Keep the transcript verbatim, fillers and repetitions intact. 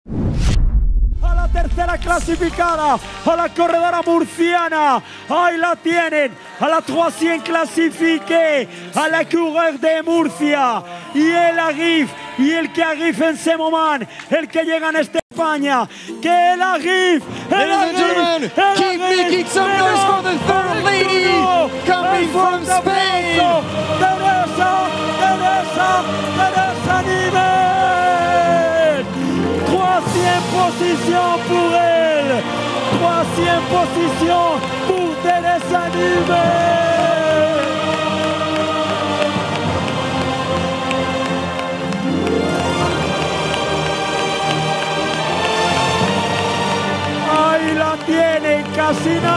A la tercera clasificada, a la corredora murciana, ahí la tienen, a la troisième clasifiée, a la coureur de Murcia, y él arrive, y el que arrive en ese momento, el que llega en esta España, que él arrive, Ladies and gentlemen, keep making some noise for the third lady coming from Spain. Teresa, Teresa, Teresa Nivel. Troisième position pour elle. Troisième position pour Teresa Nivel. Ahí la tienen, casi nada.